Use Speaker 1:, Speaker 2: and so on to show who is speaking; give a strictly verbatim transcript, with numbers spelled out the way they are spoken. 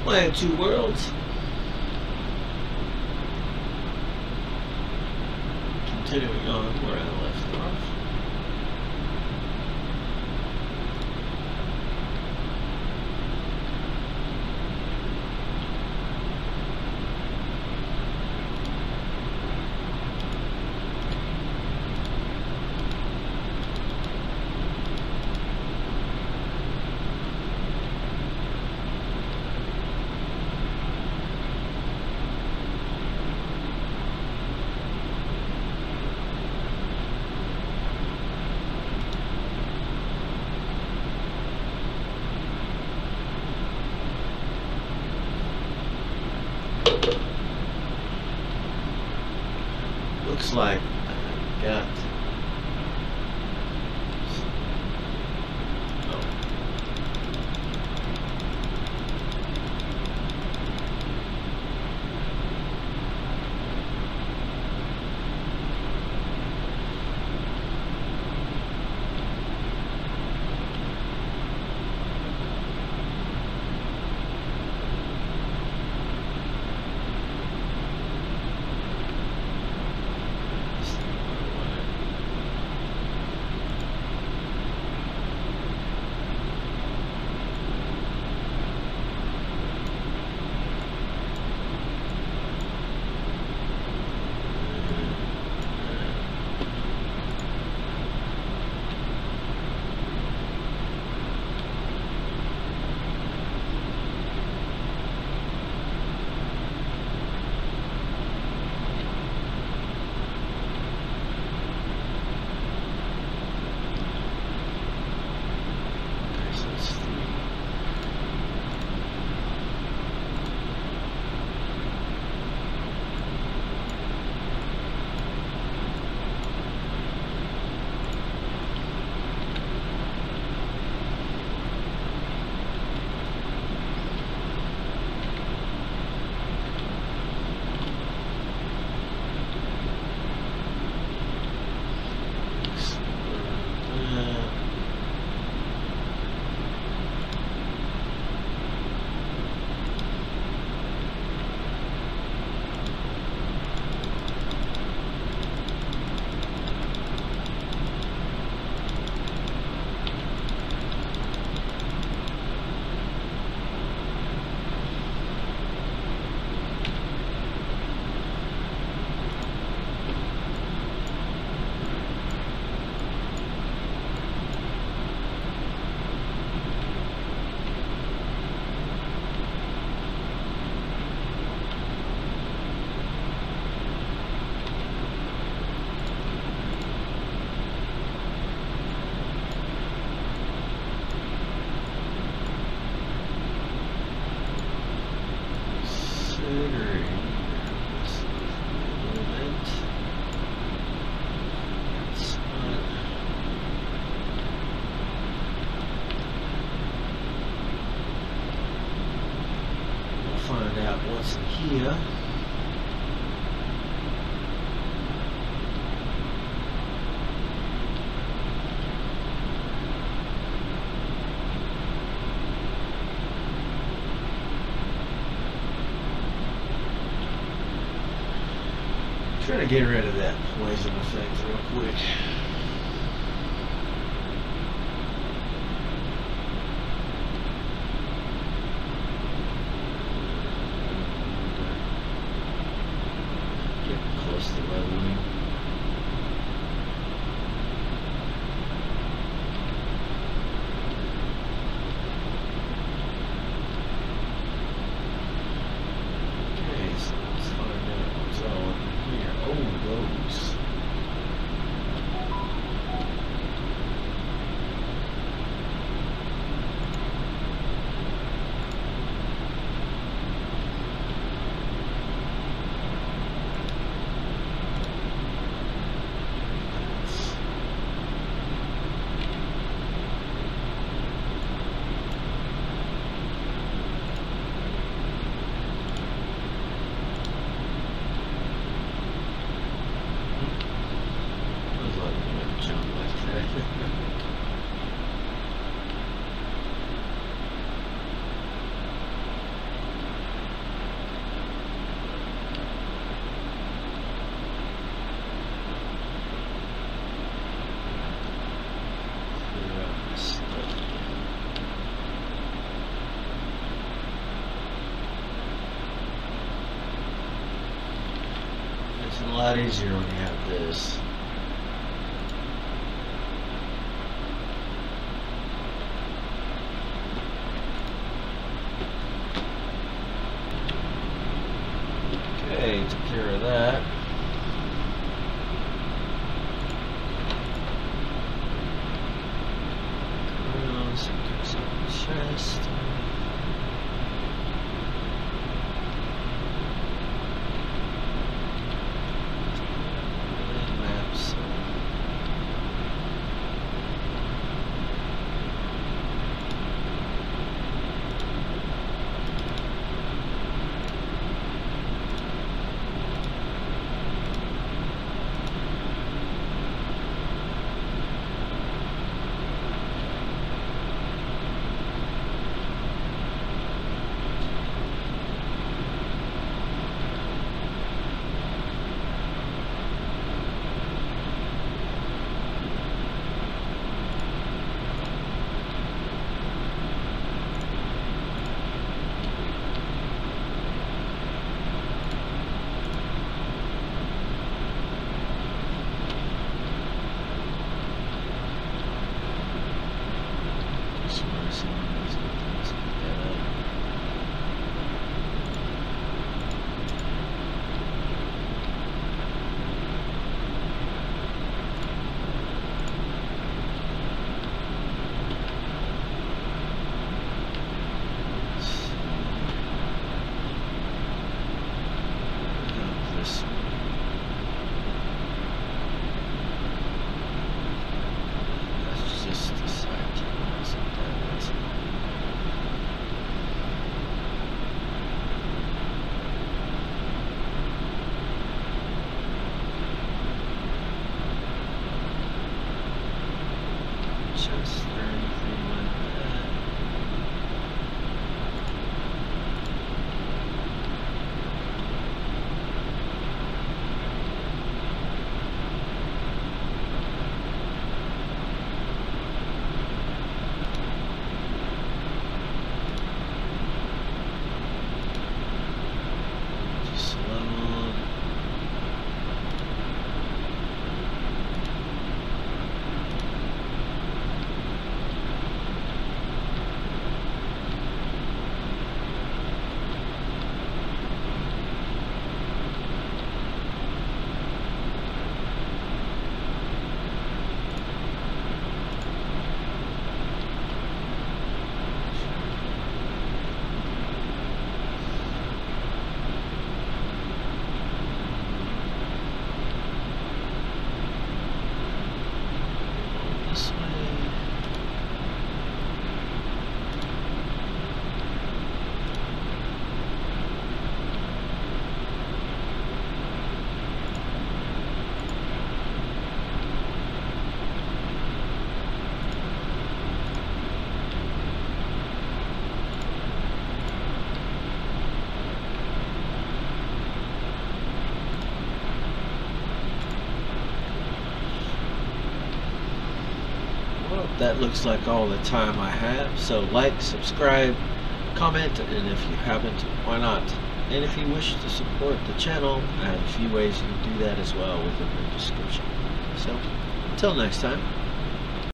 Speaker 1: Playing Two Worlds. Continuing on where I left off. Looks like I got find out what's here. Trying to get rid of that poison effect real quick. Getting close to leveling. Okay, so let's find out what's all in here. Oh, those. lot easier when you have this. Okay, took care of that. Chest. Maps. Chest or anything like that. Just level. This way. That looks like all the time I have, so like, subscribe, comment, and if you haven't, why not? And if you wish to support the channel, I have a few ways you can do that as well within the description. So, until next time.